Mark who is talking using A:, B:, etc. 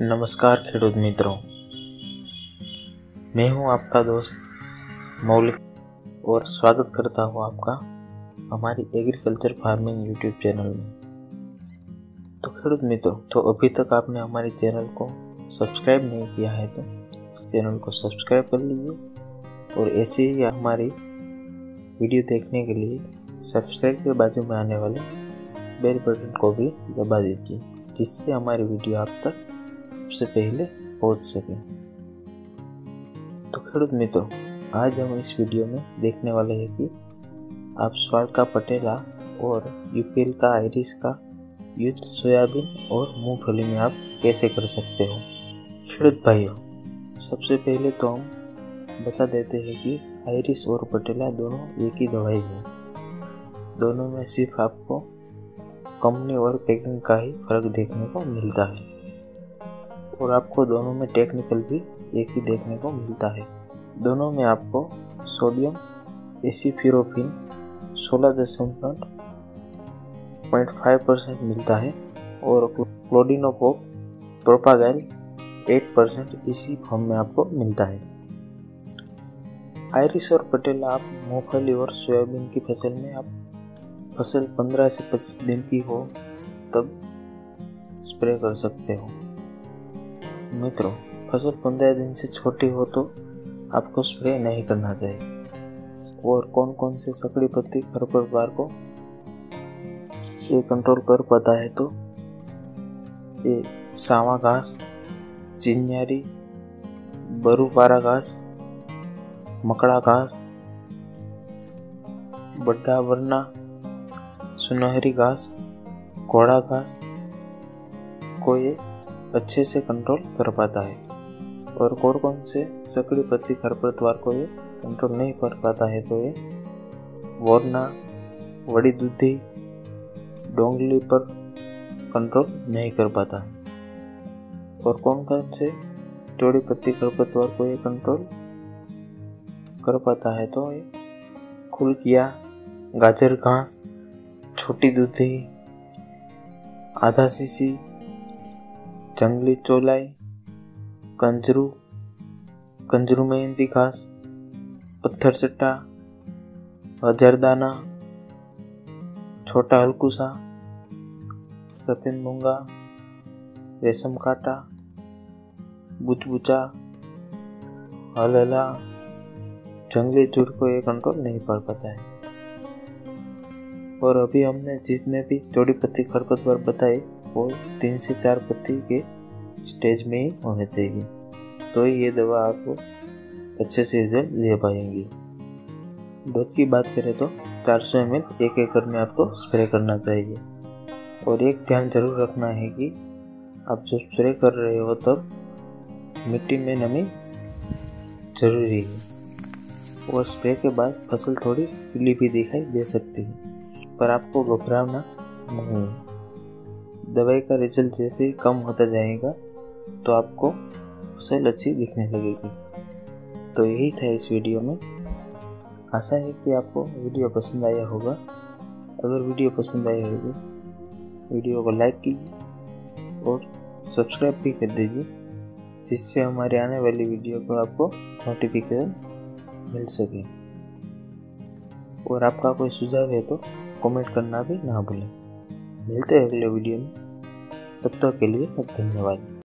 A: नमस्कार खेडूत मित्रों, मैं हूं आपका दोस्त मौलिक और स्वागत करता हूं आपका हमारी एग्रीकल्चर फार्मिंग यूट्यूब चैनल में। तो खेडूत मित्रों, तो अभी तक आपने हमारे चैनल को सब्सक्राइब नहीं किया है तो चैनल को सब्सक्राइब कर लीजिए और ऐसे ही हमारी वीडियो देखने के लिए सब्सक्राइब के बाजू में आने वाले बेल बटन को भी दबा दीजिए, जिससे हमारी वीडियो आप तक सबसे पहले पहुंच सके। तो खेडूत मित्रों, आज हम इस वीडियो में देखने वाले हैं कि आप स्वाद का पटेला और यूपीएल का आयरिस का युद्ध सोयाबीन और मूंगफली में आप कैसे कर सकते हो। खेडूत भाइयों, सबसे पहले तो हम बता देते हैं कि आयरिस और पटेला दोनों एक ही दवाई है। दोनों में सिर्फ आपको कंपनी और पैकिंग का ही फर्क देखने को मिलता है और आपको दोनों में टेक्निकल भी एक ही देखने को मिलता है। दोनों में आपको सोडियम एसिफिरोफिन 16.5% मिलता है और क्लोडिनोपोप प्रोपागैल 8% इसी फॉर्म में आपको मिलता है। आयरिस और पटेला आप मूंगफली और सोयाबीन की फसल में आप फसल 15 से 25 दिन की हो तब स्प्रे कर सकते हो। मित्रों, फसल 15 दिन से छोटी हो तो आपको स्प्रे नहीं करना चाहिए। और कौन कौन से सकड़ी पत्ती खरपतवार को ये कंट्रोल कर पाता है तो ये सावा घास, चिन्यारी, बरूपारा घास, मकड़ा घास, बड्डा वरना, सुनहरी घास, घोड़ा घास को ये अच्छे से कंट्रोल कर पाता है। और कौन से सकड़ी पत्ती खरपतवार को ये कंट्रोल नहीं कर पाता है तो ये वरना, वड़ी दूधी, डोंगली पर कंट्रोल नहीं कर पाता है। और कौन से चौड़ी पत्ती खरपतवार को ये कंट्रोल कर पाता है तो ये खुलकिया, गाजर घास, छोटी दूधी, आधा सीसी, जंगली चौलाई, कंजरू मेहंदी घास, पत्थर चट्टा, हजारदाना, छोटा हलकुसा, सफेद मूंगा, रेशम काटा, बुचबुचा, हलहला, जंगली चूड़ को ये कंट्रोल नहीं कर पाता है। और अभी हमने जितने भी चौड़ी पत्ती खरपतवार बताए वो 3 से 4 पत्ती के स्टेज में ही होने चाहिए, तो ये दवा आपको अच्छे से रिजल्ट दे पाएंगी। डोज की बात करें तो 400 ml 1 एकड़ में आपको स्प्रे करना चाहिए। और एक ध्यान जरूर रखना है कि आप जब स्प्रे कर रहे हो तब मिट्टी में नमी जरूरी है। और स्प्रे के बाद फसल थोड़ी पीली भी दिखाई दे सकती है, पर आपको घबराना नहीं है। दवाई का रिजल्ट जैसे ही कम होता जाएगा तो आपको फसल अच्छी दिखने लगेगी। तो यही था इस वीडियो में। आशा है कि आपको वीडियो पसंद आया होगा। अगर वीडियो पसंद आई होगी वीडियो को लाइक कीजिए और सब्सक्राइब भी कर दीजिए, जिससे हमारे आने वाली वीडियो को आपको नोटिफिकेशन मिल सके। और आपका कोई सुझाव है तो कमेंट करना भी ना भूलें। मिलते हैं अगले वीडियो में, तब तक के लिए धन्यवाद।